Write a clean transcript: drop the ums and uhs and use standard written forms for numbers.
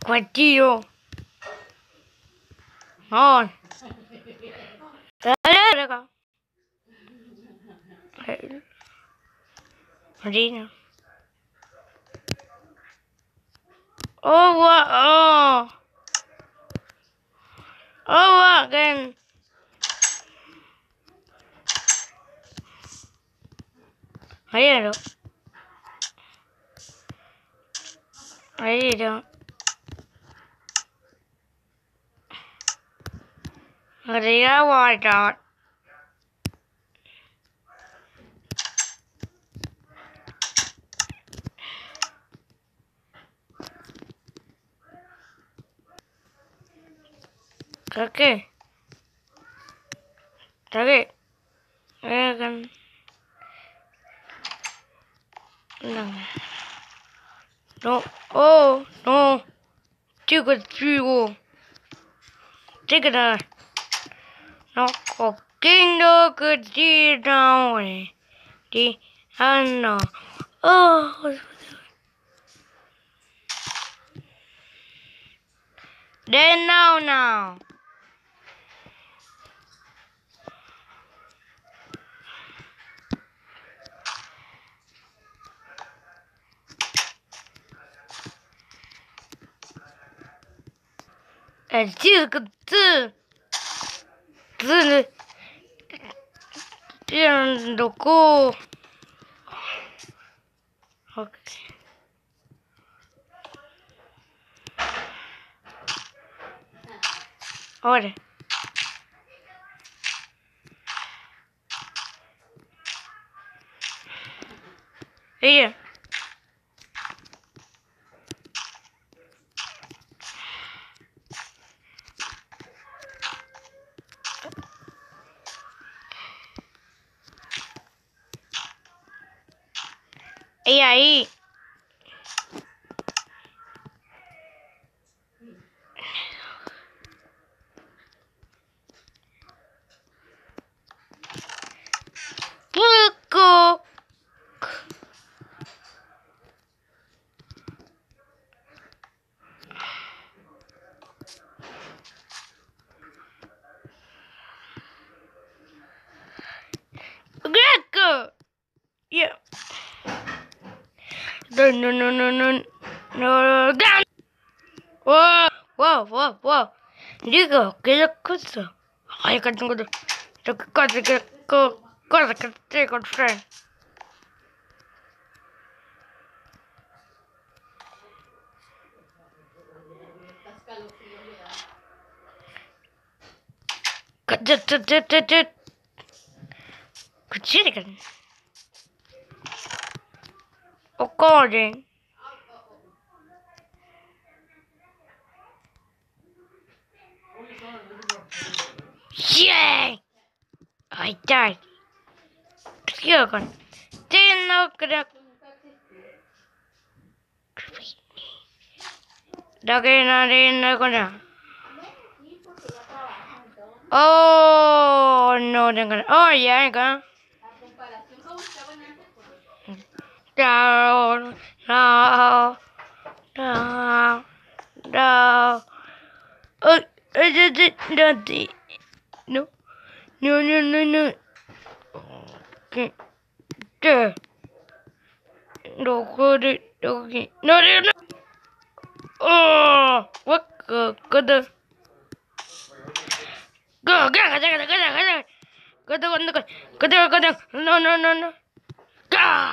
Quattio. On. Raga. Marina. Oh, what? Oh. Oh, what again? I don't. Maria, why not? Okay. Okay. No. No. Oh, no. Take it through. Take it out. No. Cooking no good deal down. The no. Oh. Then now.这个字这样的过 ，OK， ora， 哎呀，哎呀咦。Greco! Yeah. No, gun! Whoa. Digo, ¿qué es cosa? Ay, que tengo que cosa que tengo que hacer. Kuchirikan. According. Yay! I died. Kuchirikan. Tino kena. Dagina kena. Oh no, oh yeah, gonna. No. Oh, no. Okay. No. Oh, what? Go. No.